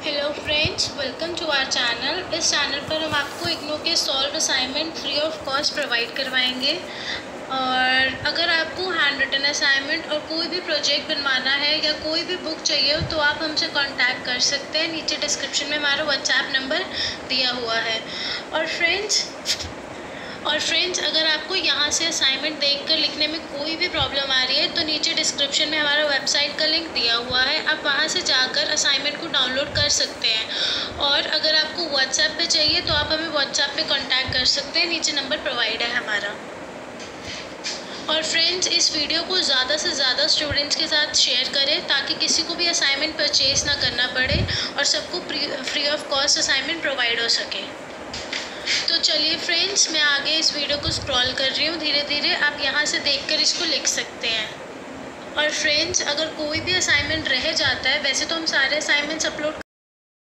Hello friends, welcome to our channel. इस channel पर हम आपको इग्नू के solve assignment free of cost provide करवाएंगे। और अगर आपको हैंड रिटन असाइनमेंट और कोई भी प्रोजेक्ट बनवाना है या कोई भी बुक चाहिए हो तो आप हमसे कांटेक्ट कर सकते हैं। नीचे डिस्क्रिप्शन में हमारा व्हाट्सएप नंबर दिया हुआ है। और फ्रेंड्स अगर आपको यहाँ से असाइनमेंट देखकर लिखने में कोई भी प्रॉब्लम आ रही है तो नीचे डिस्क्रिप्शन में हमारा वेबसाइट का लिंक दिया हुआ है, आप वहाँ से जाकर असाइनमेंट को डाउनलोड कर सकते हैं। और अगर आपको व्हाट्सएप पे चाहिए तो आप हमें व्हाट्सएप पे कांटेक्ट कर सकते हैं, नीचे नंबर प्रोवाइड है हमारा। और फ्रेंड्स इस वीडियो को ज़्यादा से ज़्यादा स्टूडेंट्स के साथ शेयर करें ताकि किसी को भी असाइनमेंट परचेज़ ना करना पड़े और सबको free of cost assignment provide हो सके। तो चलिए फ्रेंड्स, मैं आगे इस वीडियो को स्क्रॉल कर रही हूँ धीरे धीरे, आप यहाँ से देखकर इसको लिख सकते हैं। और फ्रेंड्स अगर कोई भी असाइनमेंट रह जाता है, वैसे तो हम सारे असाइनमेंट्स अपलोड